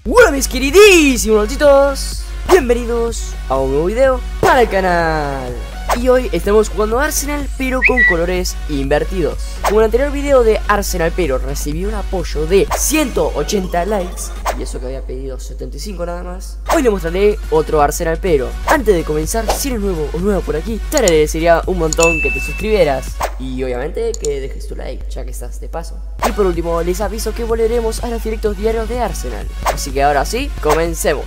Hola mis queridísimos notitos, bienvenidos a un nuevo video para el canal. Y hoy estamos jugando Arsenal pero con colores invertidos. Como en el anterior video de Arsenal pero recibí un apoyo de 180 likes, y eso que había pedido 75 nada más, hoy les mostraré otro Arsenal pero. Antes de comenzar, si eres nuevo o nueva por aquí, te agradecería un montón que te suscribieras y obviamente que dejes tu like, ya que estás de paso. Y por último, les aviso que volveremos a los directos diarios de Arsenal. Así que ahora sí, comencemos.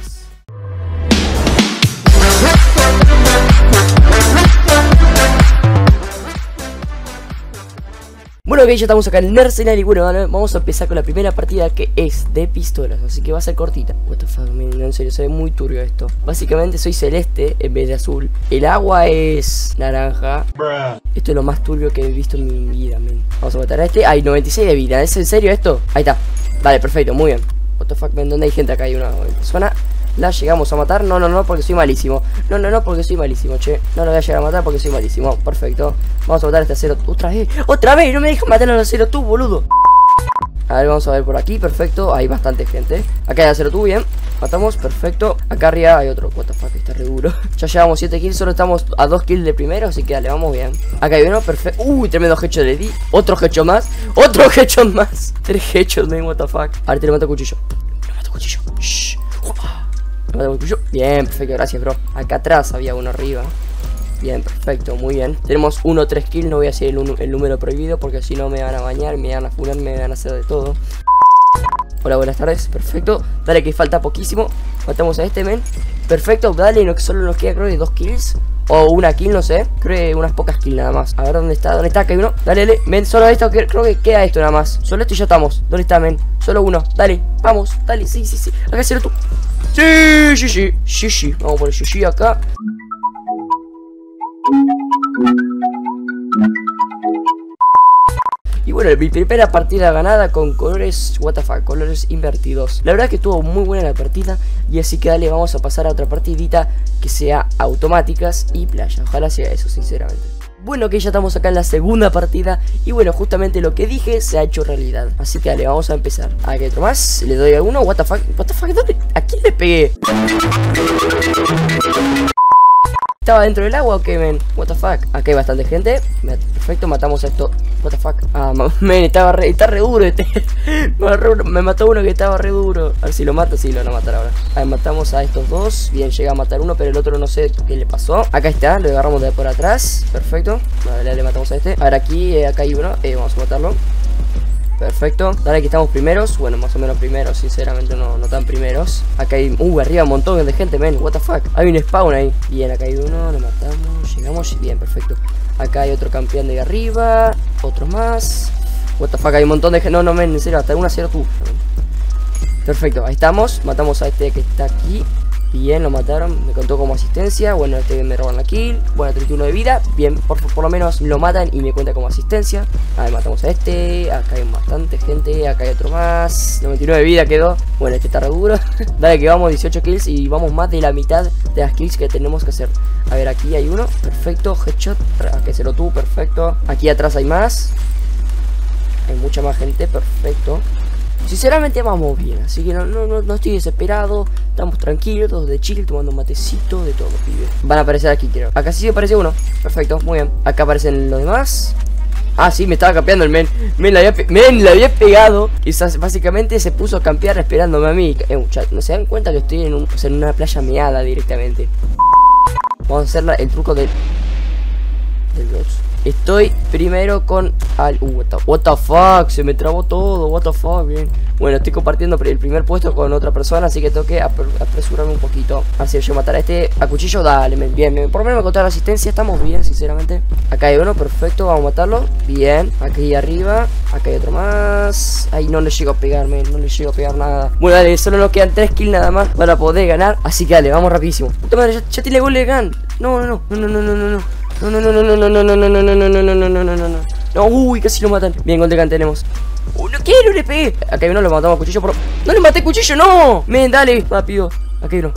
Bueno, ok, ya estamos acá en Arsenal y bueno, vamos a empezar con la primera partida, que es de pistolas, así que va a ser cortita. What the fuck, man, en serio, se ve muy turbio esto. Básicamente soy celeste en vez de azul. El agua es naranja. Esto es lo más turbio que he visto en mi vida, man. Vamos a matar a este. Hay 96 de vida, ¿es en serio esto? Ahí está, vale, perfecto, muy bien. What the fuck, man, ¿dónde hay gente acá? Hay una persona. ¿La llegamos a matar? No, no, no, porque soy malísimo. No, no, no, porque soy malísimo, che. No lo voy a llegar a matar porque soy malísimo. Perfecto. Vamos a matar a este acero. ¡Otra vez! ¡Otra vez! No me dejas matar al acero tú, boludo. A ver, vamos a ver por aquí. Perfecto. Hay bastante gente. Acá hay acero tú, bien. Matamos, perfecto. Acá arriba hay otro. What the fuck, está re duro. Ya llevamos 7 kills. Solo estamos a 2 kills de primero. Así que dale, vamos bien. Acá hay uno, perfecto. Uy, tremendo headshot le di. Otro headshot más. Otro headshot más. 3 headshots, man, what the fuck. A ver, te levanto cuchillo. Te levanto cuchillo. Shh. Bien, perfecto, gracias, bro. Acá atrás había uno arriba. Bien, perfecto, muy bien. Tenemos 3 kills, no voy a hacer el número prohibido porque si no me van a bañar, me van a funar, me van a hacer de todo. Hola, buenas tardes, perfecto. Dale, que falta poquísimo. Matamos a este, men. Perfecto, dale, solo nos queda creo que 2 kills. O una kill, no sé. Creo que unas pocas kills nada más. A ver, ¿dónde está? ¿Dónde está? Acá hay uno. Dale, dale. Men, solo esto, creo que queda esto nada más. Solo esto y ya estamos. ¿Dónde está, men? Solo uno. Dale, vamos. Dale, sí, sí, sí. Acá cero tú. Sí, sí, sí. Sí, sí. Vamos por el sí acá. Y bueno, mi primera partida ganada con colores, what the fuck, colores invertidos. La verdad que estuvo muy buena la partida. Y así que dale, vamos a pasar a otra partidita que sea automáticas y playa. Ojalá sea eso, sinceramente. Bueno, que ya estamos acá en la segunda partida. Y bueno, justamente lo que dije se ha hecho realidad. Así que dale, vamos a empezar. Aquí hay otro más, le doy a uno, what the fuck, ¿dónde? ¿A quién le pegué? ¿Estaba dentro del agua o qué, men? What the fuck. Acá hay bastante gente. Perfecto, matamos a esto. What the fuck. Ah, men, está re duro este. Me mató uno que estaba re duro. A ver si lo mata, sí, lo van a matar ahora. A ver, matamos a estos dos. Bien, llega a matar uno, pero el otro no sé qué le pasó. Acá está, lo agarramos de por atrás. Perfecto. Vale, le matamos a este. A ver, aquí, acá hay uno. Vamos a matarlo. Perfecto, dale, aquí estamos primeros. Bueno, más o menos primeros, sinceramente no tan primeros. Acá hay, arriba un montón de gente, men, what the fuck. Hay un spawn ahí. Bien, acá hay uno, lo matamos, llegamos, bien, perfecto. Acá hay otro campeón de arriba. Otro más. What the fuck, hay un montón de gente. No, men, en serio, hasta una cero tú. Perfecto, ahí estamos. Matamos a este que está aquí. Bien, lo mataron, me contó como asistencia. Bueno, este me roban la kill. Bueno, 31 de vida. Bien, por lo menos lo matan y me cuenta como asistencia. A ver, matamos a este. Acá hay bastante gente. Acá hay otro más. 99 de vida quedó. Bueno, este está re duro. Dale, que vamos, 18 kills y vamos más de la mitad de las kills que tenemos que hacer. A ver, aquí hay uno. Perfecto, headshot. Acá se lo tuvo, perfecto. Aquí atrás hay más. Hay mucha más gente, perfecto. Sinceramente vamos bien, así que no estoy desesperado. Estamos tranquilos, de chill, tomando un matecito, de todo, pibes. Van a aparecer aquí, creo. Acá sí aparece uno, perfecto, muy bien. Acá aparecen los demás. Ah, sí, me estaba campeando el men. Le había pegado. Y básicamente se puso a campear esperándome a mí. Muchachos, ¿no se dan cuenta que estoy en una playa meada directamente? Vamos a hacer el truco del Blox. Estoy primero con what the fuck, se me trabó todo, what the fuck, bien. Bueno, estoy compartiendo el primer puesto con otra persona, así que tengo que apresurarme un poquito. A ver si yo matar a este a cuchillo, dale, bien, por lo menos me contó la asistencia, estamos bien, sinceramente. Acá hay uno, perfecto, vamos a matarlo, bien. Aquí arriba, acá hay otro más. Ahí no le llego a pegar, no le llego a pegar nada. Bueno, dale, solo nos quedan 3 kills nada más para poder ganar, así que dale, vamos rapidísimo. Puta madre, ya tiene gol de gun. No. No, uy, casi lo matan. Bien, gol de can tenemos. No quiero, le pegué. Acá hay uno, lo matamos a cuchillo, pero no le maté cuchillo, no. Men, dale, rápido. Acá hay uno.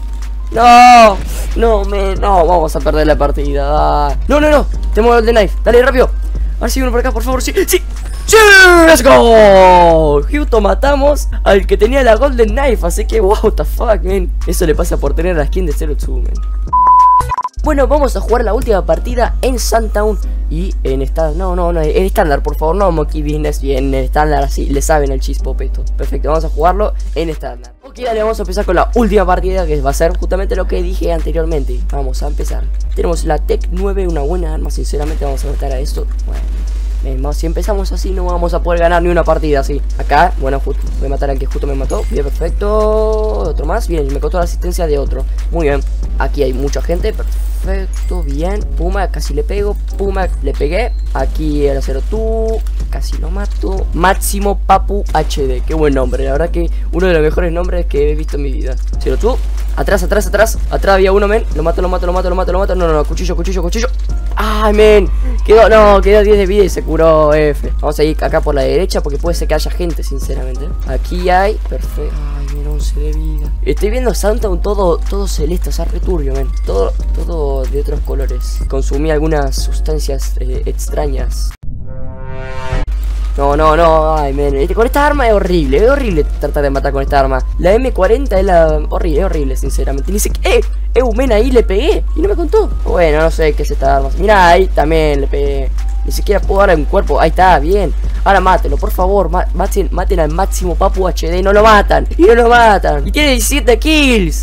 No, men, no, vamos a perder la partida. No. Tenemos el de knife, dale, rápido. A ver si hay uno por acá, por favor, sí. ¡Sí! ¡Let's go! Justo matamos al que tenía la Golden Knife. Así que, what the fuck, man. Eso le pasa por tener la skin de Zero Two, man. Bueno, vamos a jugar la última partida en Suntown. Y en estándar, no, en estándar, por favor, no Monkey Business. Y en estándar, así, le saben el chispope esto. Perfecto, vamos a jugarlo en estándar. Ok, dale, vamos a empezar con la última partida, que va a ser justamente lo que dije anteriormente. Vamos a empezar. Tenemos la Tech 9, una buena arma, sinceramente vamos a matar a esto. Bueno, si empezamos así no vamos a poder ganar ni una partida así. Acá, bueno, justo voy a matar al que justo me mató. Bien, perfecto. Otro más, bien, me costó la asistencia de otro. Muy bien, aquí hay mucha gente, perfecto, bien. Puma, casi le pego, Puma, le pegué. Aquí el Zero Two, casi lo mato. Máximo Papu HD, qué buen nombre, la verdad que uno de los mejores nombres que he visto en mi vida. Zero Two, atrás, atrás había uno, men. Lo mato. No, cuchillo. Ay, men, quedó 10 de vida y se curó F. Vamos a ir acá por la derecha porque puede ser que haya gente, sinceramente. Aquí hay, perfecto. Ay, mira, 11 de vida. Estoy viendo Suntown todo celeste, o sea, returbio, men. Todo de otros colores. Consumí algunas sustancias extrañas. No, ay, men, con esta arma es horrible tratar de matar con esta arma. La M40 es horrible, sinceramente. Ni siquiera, men, ahí le pegué y no me contó. Bueno, no sé qué es esta arma. Mira, ahí también le pegué. Ni siquiera puedo darle un cuerpo, ahí está, bien. Ahora mátelo, por favor, maten al máximo Papu HD, no lo matan. Y tiene 17 kills.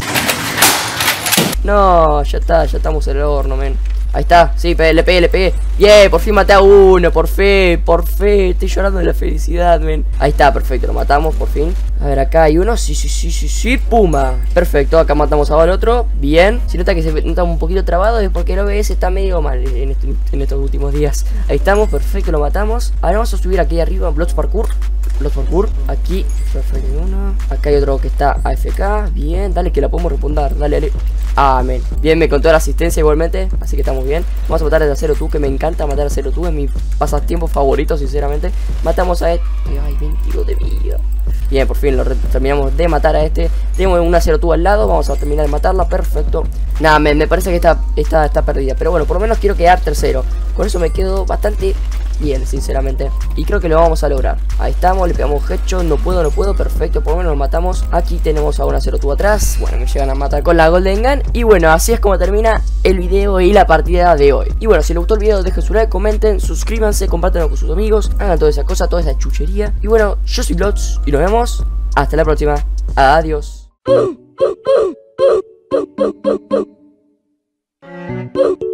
No, ya estamos en el horno, men. Ahí está, sí, le pegué. Bien, por fin maté a uno, por fe. Estoy llorando de la felicidad, men. Ahí está, perfecto, lo matamos, por fin. A ver, acá hay uno, sí, Puma. Perfecto, acá matamos ahora otro, bien. Si nota que se nota un poquito trabado es porque el OBS está medio mal en estos últimos días. Ahí estamos, perfecto, lo matamos. Ahora vamos a subir aquí arriba, Bloods Parkour, aquí, perfecto, uno. Acá hay otro que está AFK, bien, dale que la podemos repuntar, dale. Amén. Bien, me contó la asistencia igualmente, así que estamos bien. Vamos a matar a Zero Two, que me encanta matar a Zero Two, es mi pasatiempo favorito, sinceramente. Matamos a este. Ay, 22 de vida. Bien, por fin terminamos de matar a este. Tenemos una Zero Two al lado, vamos a terminar de matarla, perfecto. Nada, me parece que está perdida, pero bueno, por lo menos quiero quedar tercero. Con eso me quedo bastante bien, sinceramente, y creo que lo vamos a lograr. Ahí estamos, le pegamos headshot, no puedo, perfecto, por lo menos lo matamos. Aquí tenemos a una Zero Two atrás, bueno, me llegan a matar con la Golden Gun. Y bueno, así es como termina el video y la partida de hoy. Y bueno, si les gustó el video, dejen su like, comenten, suscríbanse, compártanlo con sus amigos, hagan toda esa cosa, toda esa chuchería. Y bueno, yo soy Bloods y nos vemos hasta la próxima. Adiós.